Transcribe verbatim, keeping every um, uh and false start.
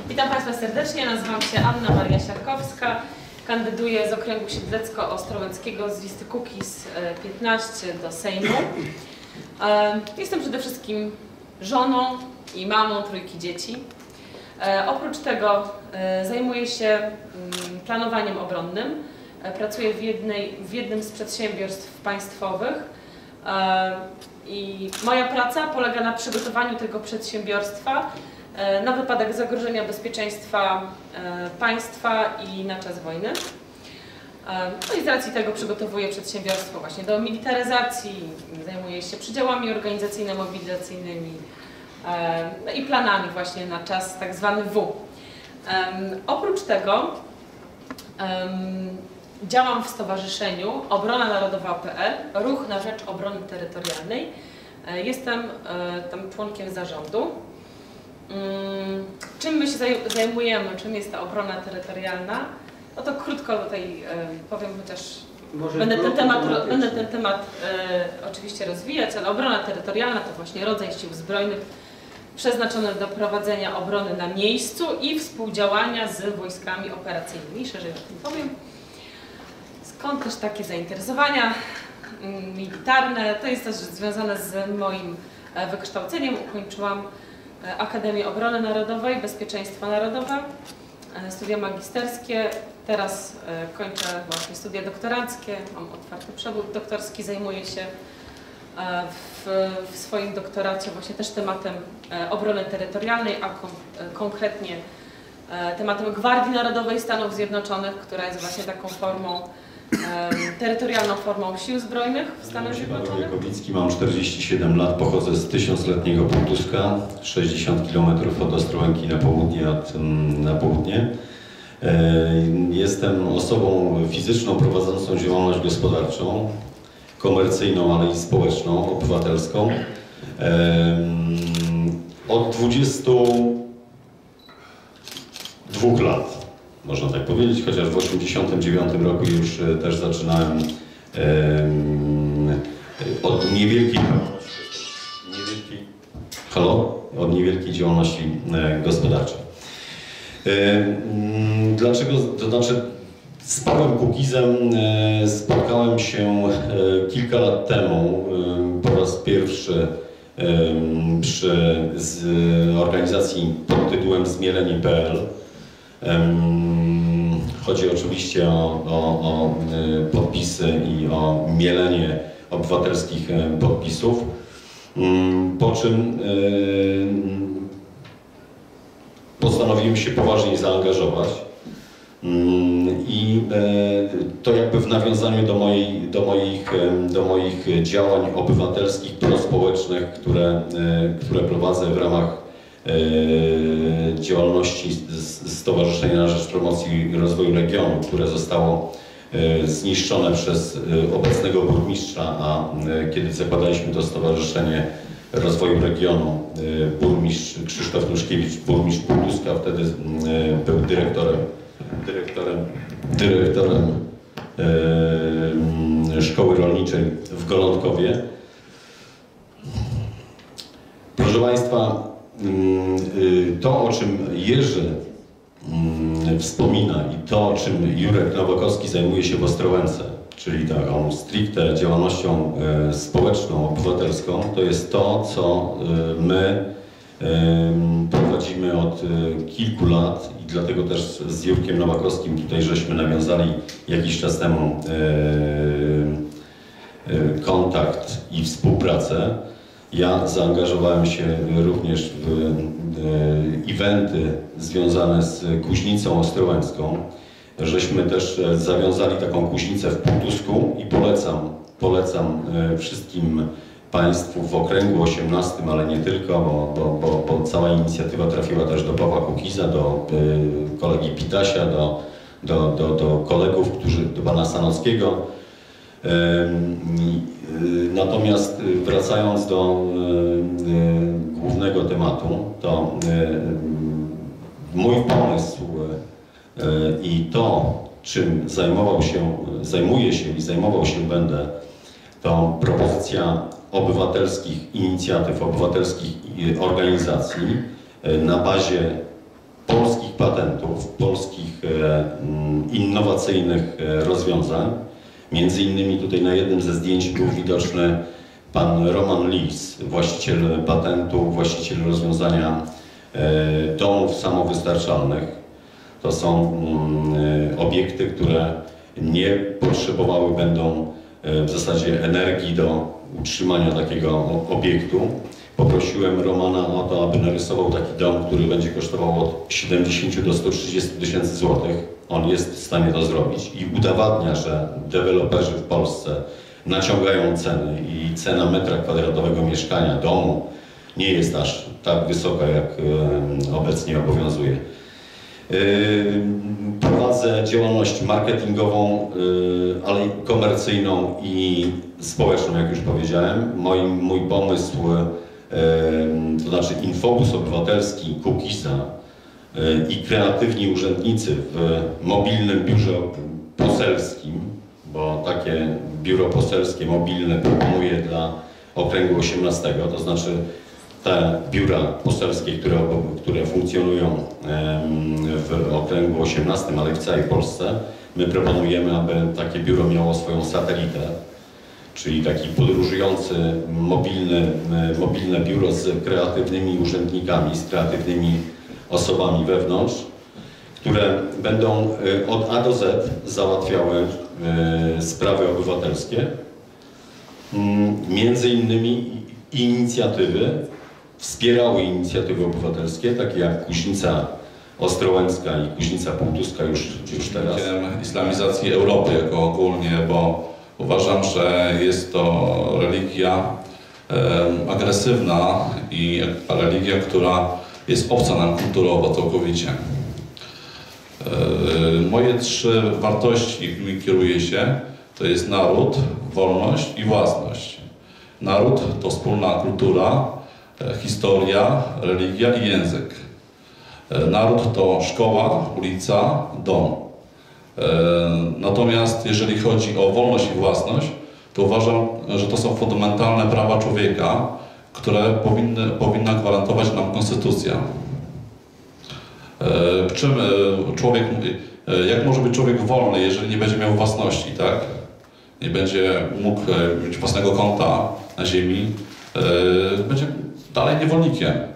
Witam Państwa serdecznie, nazywam się Anna Maria Siarkowska, kandyduję z okręgu siedlecko-ostrołęckiego z listy Kukiz piętnaście do Sejmu. Jestem przede wszystkim żoną i mamą trójki dzieci. Oprócz tego zajmuję się planowaniem obronnym. Pracuję w, jednej, w jednym z przedsiębiorstw państwowych i moja praca polega na przygotowaniu tego przedsiębiorstwa na wypadek zagrożenia bezpieczeństwa państwa i na czas wojny. No i z racji tego przygotowuję przedsiębiorstwo właśnie do militaryzacji, zajmuję się przydziałami organizacyjno-mobilizacyjnymi i planami właśnie na czas tak zwany W. Oprócz tego działam w stowarzyszeniu Obrona Narodowa kropka pe el, Ruch na Rzecz Obrony Terytorialnej. Jestem tam członkiem zarządu. Czym my się zajmujemy, czym jest ta obrona terytorialna? No to krótko tutaj powiem, chociaż Może będę ten temat, będę ten temat e, oczywiście rozwijać, ale obrona terytorialna to właśnie rodzaj sił zbrojnych przeznaczone do prowadzenia obrony na miejscu i współdziałania z wojskami operacyjnymi, szerzej o tym powiem. Skąd też takie zainteresowania militarne? To jest też związane z moim wykształceniem. Ukończyłam Akademię Obrony Narodowej, Bezpieczeństwa Narodowe, studia magisterskie. Teraz kończę właśnie studia doktoranckie, mam otwarty przewód doktorski, zajmuję się w, w swoim doktoracie właśnie też tematem obrony terytorialnej, a kon, konkretnie tematem Gwardii Narodowej Stanów Zjednoczonych, która jest właśnie taką formą, terytorialną formą sił zbrojnych w Stanach Zjednoczonych. Mam czterdzieści siedem lat, pochodzę z tysiącletniego Półtuska, sześćdziesiąt kilometrów od Ostrołęki na południe, od, na południe. Jestem osobą fizyczną prowadzącą działalność gospodarczą, komercyjną, ale i społeczną, obywatelską. Od dwudziestu dwóch lat, można tak powiedzieć, chociaż w osiemdziesiątym dziewiątym roku już też zaczynałem od niewielkiej, niewielkiej, halo? Od niewielkiej działalności gospodarczej. Dlaczego? To znaczy, z Pawłem Kukizem spotkałem się kilka lat temu po raz pierwszy przy organizacji pod tytułem Zmieleni kropka pe el. Chodzi oczywiście o, o, o podpisy i o mielenie obywatelskich podpisów, po czym postanowiłem się poważnie zaangażować i to jakby w nawiązaniu do, mojej, do, moich, do moich działań obywatelskich, prospołecznych, które, które prowadzę w ramach działalności Stowarzyszenia na Rzecz Promocji i Rozwoju Regionu, które zostało zniszczone przez obecnego burmistrza, a kiedy zakładaliśmy to Stowarzyszenie Rozwoju Regionu, burmistrz Krzysztof Nuszkiewicz, burmistrz Półtuska, wtedy był dyrektorem, dyrektorem, dyrektorem Szkoły Rolniczej w Golątkowie. Proszę Państwa, to, o czym Jerzy wspomina i to, o czym Jurek Nowakowski zajmuje się w Ostrołęce, czyli taką stricte działalnością społeczną, obywatelską, to jest to, co my prowadzimy od kilku lat i dlatego też z Jurkiem Nowakowskim tutaj żeśmy nawiązali jakiś czas temu kontakt i współpracę. Ja zaangażowałem się również w eventy związane z Kuźnicą Ostrołęcką. Żeśmy też zawiązali taką kuźnicę w Półtusku i polecam, polecam wszystkim Państwu w okręgu osiemnastym, ale nie tylko, bo, bo, bo, bo cała inicjatywa trafiła też do Pawła Kukiza, do kolegi Pitasia, do, do, do, do kolegów, którzy, do pana Sanockiego. Natomiast wracając do głównego tematu, to mój pomysł i to, czym zajmował się, zajmuję się i zajmował się będę, to propozycja obywatelskich inicjatyw, obywatelskich organizacji na bazie polskich patentów, polskich innowacyjnych rozwiązań. Między innymi tutaj na jednym ze zdjęć był widoczny pan Roman Lis, właściciel patentu, właściciel rozwiązania domów samowystarczalnych. To są obiekty, które nie potrzebowały będą w zasadzie energii do utrzymania takiego obiektu. Poprosiłem Romana o to, aby narysował taki dom, który będzie kosztował od siedemdziesięciu do stu trzydziestu tysięcy złotych. On jest w stanie to zrobić i udowadnia, że deweloperzy w Polsce naciągają ceny i cena metra kwadratowego mieszkania, domu nie jest aż tak wysoka, jak obecnie obowiązuje. Prowadzę działalność marketingową, ale komercyjną i społeczną, jak już powiedziałem. Mój, mój pomysł, to znaczy infobus obywatelski Kukiza i kreatywni urzędnicy w mobilnym biurze poselskim, bo takie biuro poselskie mobilne proponuję dla okręgu osiemnastego, to znaczy te biura poselskie, które, które funkcjonują w okręgu osiemnastym, ale w całej Polsce, my proponujemy, aby takie biuro miało swoją satelitę, czyli taki podróżujący mobilny, mobilne biuro z kreatywnymi urzędnikami, z kreatywnymi osobami wewnątrz, które będą od A do Z załatwiały sprawy obywatelskie, między innymi inicjatywy, wspierały inicjatywy obywatelskie, takie jak Kuźnica Ostrołęcka i Kuźnica Półtuska już, już teraz. Islamizacji Europy jako ogólnie, bo uważam, że jest to religia e, agresywna i religia, która jest obca nam kulturowo całkowicie. E, moje trzy wartości, którymi kieruję się, to jest naród, wolność i własność. Naród to wspólna kultura, historia, religia i język. Naród to szkoła, ulica, dom. Natomiast jeżeli chodzi o wolność i własność, to uważam, że to są fundamentalne prawa człowieka, które powinny, powinna gwarantować nam Konstytucja. Czym człowiek, jak może być człowiek wolny, jeżeli nie będzie miał własności, tak? Nie będzie mógł mieć własnego konta na ziemi, będzie dalej niewolnikiem.